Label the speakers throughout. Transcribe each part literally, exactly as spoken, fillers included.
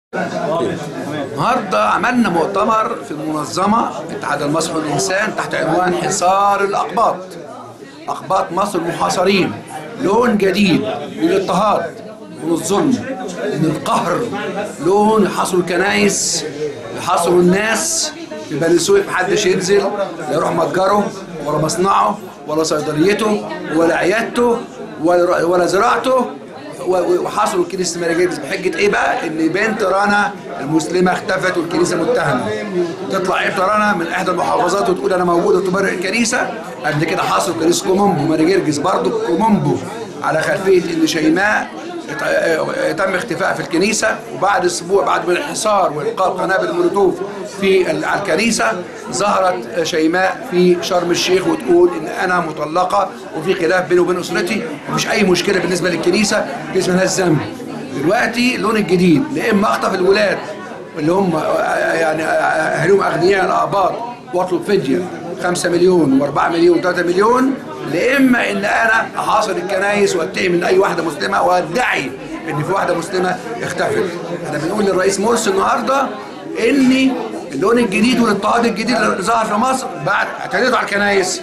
Speaker 1: النهارده عملنا مؤتمر في المنظمة اتحاد المصري للإنسان تحت عنوان حصار الأقباط. أقباط مصر محاصرين، لون جديد للاضطهاد، من الظلم، من القهر، لون يحاصروا الكنايس، يحاصروا الناس في بني سويف، محدش ينزل لا يروح متجره ولا مصنعه ولا صيدليته ولا عيادته ولا ولا زراعته، وحاصروا الكنيسه ماري جرجس بحجه ايه بقى؟ ان بنت رنا المسلمه اختفت والكنيسه متهمه. تطلع ايه رنا من احدى المحافظات وتقول انا موجوده تبرئ الكنيسه. قبل كده حاصروا كنيسه كومومبو ماري جرجس برضه كومومبو على خلفيه ان شيماء تم اختفاء في الكنيسه، وبعد اسبوع بعد من الحصار والقاء قنابل مولوتوف في على الكنيسه ظهرت شيماء في شرم الشيخ وتقول ان انا مطلقه وفي خلاف بيني وبين اسرتي ومفيش اي مشكله بالنسبه للكنيسه، الكنيسه مالهاش ذنب. دلوقتي اللون الجديد، لا اما اخطف الولاد اللي هم يعني اهلهم اغنياء الاقباط واطلب فديه خمسة مليون وأربعة مليون وثلاثة مليون، لا اما ان انا احاصر الكنايس واتهم من اي واحده مسلمه وادعي ان في واحده مسلمه اختفت. احنا بنقول للرئيس مرسي النهارده ان اللون الجديد والاضطهاد الجديد اللي ظهر في مصر بعد اعتديتوا على الكنايس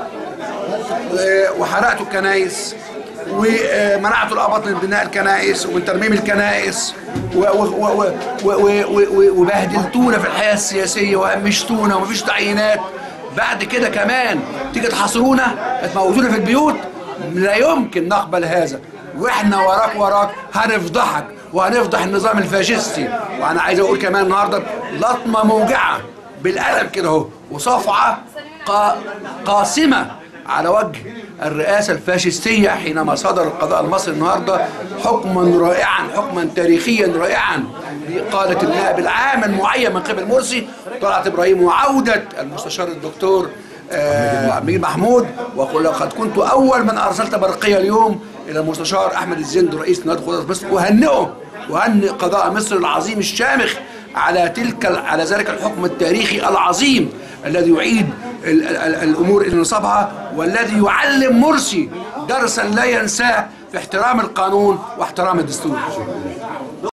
Speaker 1: وحرقتوا الكنايس ومنعتوا الأقباط من بناء الكنائس ومن ترميم الكنائس وبهدلتونا في الحياة السياسية وهمشتونا ومفيش تعيينات. بعد كده كمان تيجي تحاصرونا تموتونا في البيوت، لا يمكن نقبل هذا، واحنا وراك وراك هنفضحك وهنفضح النظام الفاشستي. وانا عايز اقول كمان النهارده لطمه موجعه بالقلم كده اهو وصفعه قاسمه على وجه الرئاسة الفاشستية حينما صدر القضاء المصري النهاردة حكما رائعا، حكما تاريخيا رائعا بإقالة النائب العام المعين من قبل مرسي طلعت إبراهيم وعودة المستشار الدكتور عبد المجيد محمود. وقد كنت أول من أرسلت برقية اليوم إلى المستشار أحمد الزند رئيس نادي قضاة مصر وهنئه وهنئ قضاء مصر العظيم الشامخ على تلك على ذلك الحكم التاريخي العظيم الذي يعيد الأمور إلى نصابها والذي يعلم مرسي درسا لا ينساه في احترام القانون واحترام الدستور.